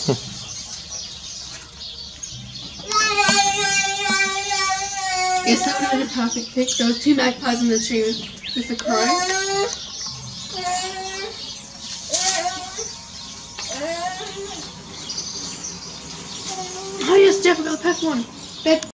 Yes, that would have been a perfect pick. There were 2 magpies in the tree with the crow. Oh yes, Jeff, I got the perfect one.